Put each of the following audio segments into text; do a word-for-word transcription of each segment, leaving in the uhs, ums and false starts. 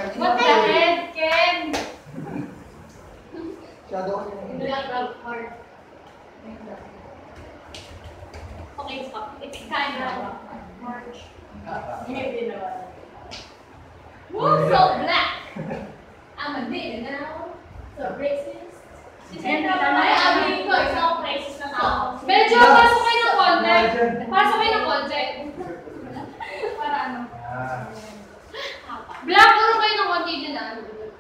What the heck, Ken? Shadow ko yun. Black hard. Okay, stop. It's kind of March. Hindi naman. Woo, so black! I'm a bit now. So racist. And ay, aminin ko, isang racist na tao. Medyo pasok kayo ng konti. Pasok kayo ng konti. Para ano? Black, puro kayo ng konti din ah.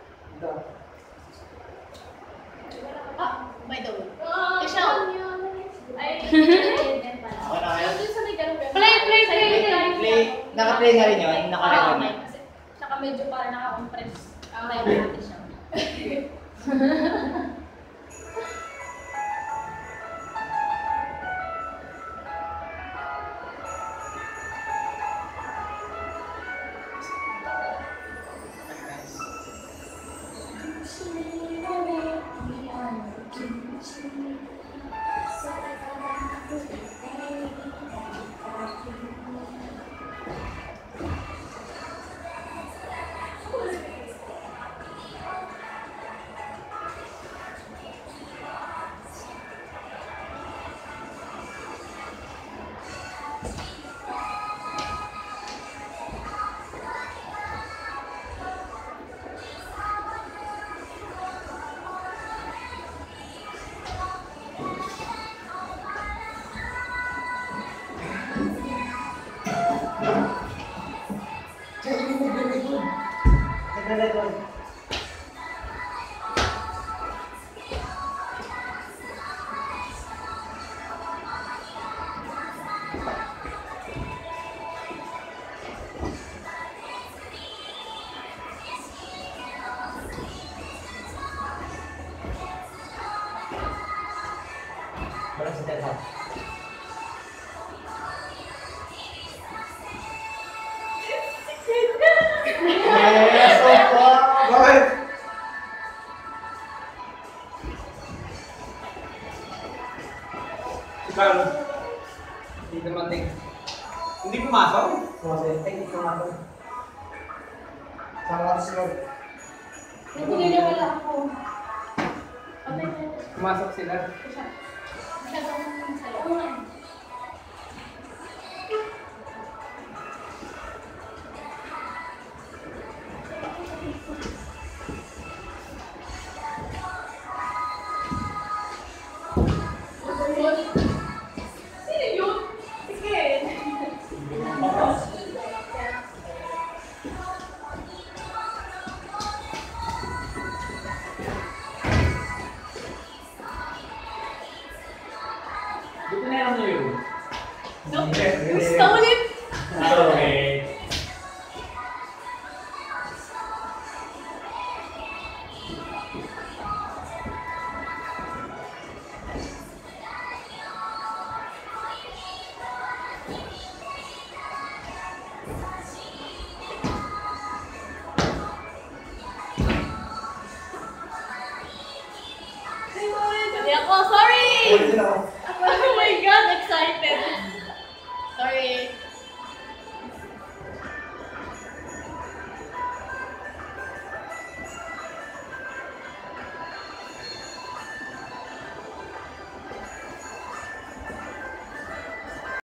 Ah, by the way. Eh, siya. Ay, play, play, play, play. Naka-play na rin yun? Naka-record na. Tsaka medyo parang naka-compress. Okay, natin siya. Parang si Ted Hub. Yes, so far! Bakit? Si Carlos. Hindi dumating. Hindi pumasok? Kasi, ay, ito nga ito. Sama ka sunod. Nagbigay na wala ako. Pumasok sila. Masyadong sa'yo.